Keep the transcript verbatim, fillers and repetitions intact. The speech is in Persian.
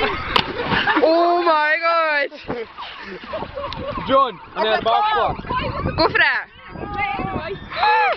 Oh my god! John, han är bakfart. Gå fram!